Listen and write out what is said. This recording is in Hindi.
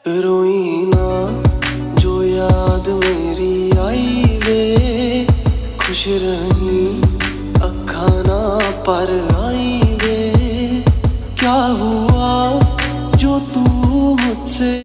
रोई ना जो याद मेरी आई वे, खुश रही अखा ना पर आई वे। क्या हुआ जो तू मुझसे